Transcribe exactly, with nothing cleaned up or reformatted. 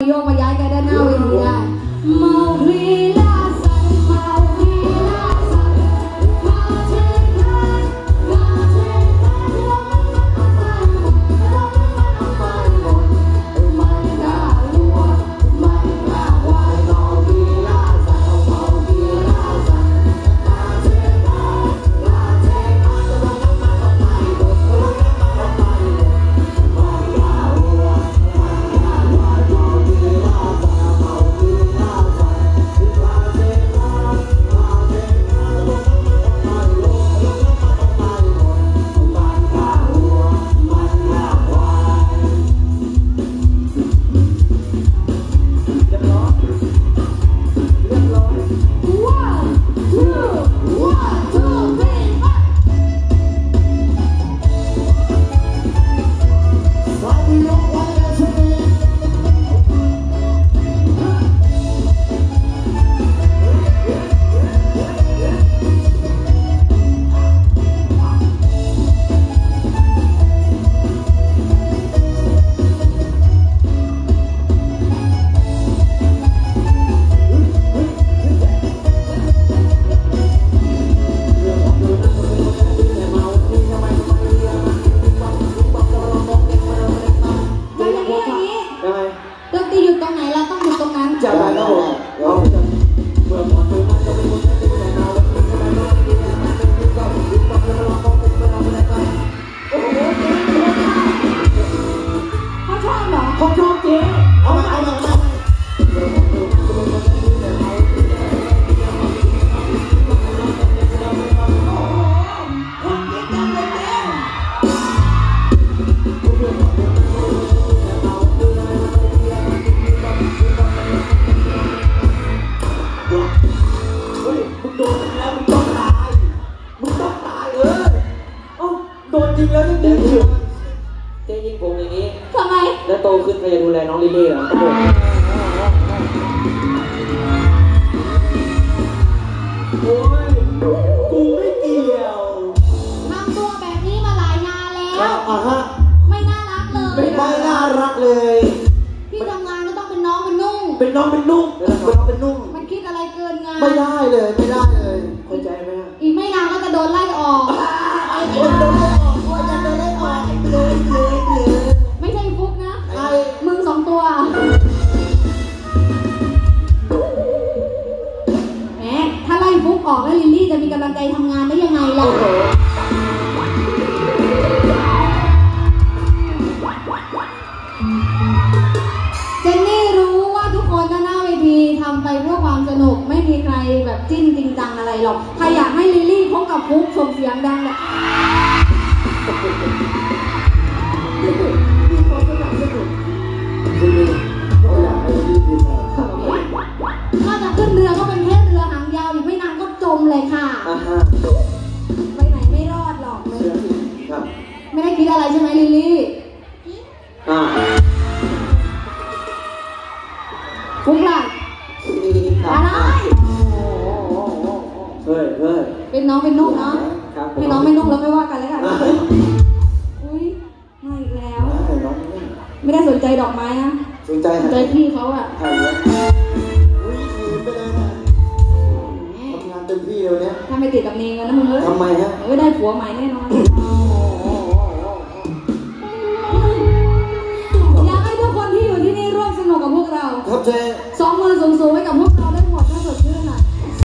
โยกมาย้ายกันด้านหน้าเวทีได้เมาคลีลาสันเมาคลีลาสันมาเทกันมาเทกันลงมันลงมันหมดไม่กล้าลัวไม่กล้าวายเมาคลีลาสันเมาคลีลาสันมาเทกันมาเทกันลงมันลงไม่หมดลงมันลงไม่หมดไม่กล้าลัวไม่กล้าวายเมาคลีลาสันเมาคลีลาสันมาเทกันมาเทกันลงมันลงไม่หมดลงมันลงไม่หมดไม่กล้าลัวไม่กล้าวายเรียบร้อยเรียบร้อย one two one two three four สวัสดีน้องวันและชนีดนตรีอยู่ตรงไหนเราต้องอยู่ตรงนั้นจะไปครับผมเดี๋ยวเมื่อพอตัวมันจะเป็นคนที่ดูแลเราแล้วมันจะมาโดนที่นี่มันจะเป็นก็ยึดต้องเราต้องเป็นเราเป็นอะไรโอ้โหเขาชอบเหรอเขาชอบเจ๊เอามาเอามาเอามาโดนจริงแล้วจริงเจ๊ยิงผมอย่างนี้ทำไมแล้วโตขึ้นใครจะดูแลน้องลิลลี่เหรอโอ้ยกูไม่เกี่ยวทำตัวแบบนี้มาหลายงานแล้วอ่ะฮะไม่น่ารักเลยไม่น่ารักเลยพี่ทำงานก็ต้องเป็นน้องเป็นนุ่งเป็นน้องเป็นนุ่งเป็นน้องเป็นนุ่งมันคิดอะไรเกินงานไม่ได้เลยไม่ได้เลยเข้าใจไหมอีกไม่นานก็จะโดนไล่ออกโดนไล่ออกว่าจะโดนไล่ออกเลยเลยเลยไม่ใช่ฟุกนะไอ้มึงสองตัวแหมถ้าไล่ฟุกออกแล้วลิลลี่จะมีกำลังใจทำงานได้ยังไงล่ะเจนนี่รู้ว่าทุกคนหน้าเวทีทำไปเพื่อความสนุกไม่มีใครแบบจิ้นจริงจังอะไรหรอกใครอยากให้ลิลลี่พบกับฟุกส่งเสียงดังเลยถ้าจะขึ้นเรือก็เป็นแค่เรือหางยาวอีกไม่นานก็จมเลยค่ะไปไหนไม่รอดหรอกเลยไม่ได้คิดอะไรใช่ไหมลิลลี่ฟุกล่ะอะไรเฮ้ยเฮ้ยเป็นน้องเป็นนุ่งเนาะเป็นน้องไม่นุ่งแล้วไม่ว่ากันแล้วกันอุ้ยมาอีกแล้วไม่ได้สนใจดอกไม้นะสนใจสนใจพี่เขาอะอุ้ยขืนไปเลยนะทำงานเต็มที่เลยเนี่ยถ้าไม่ติดกับเนงกันนะมึงเอ้ยทำไมฮะไม่ได้ผัวใหม่แน่นอนอยากให้ทุกคนที่อยู่ที่นี่ร่วมสนุกกับพวกเราครับเจ๊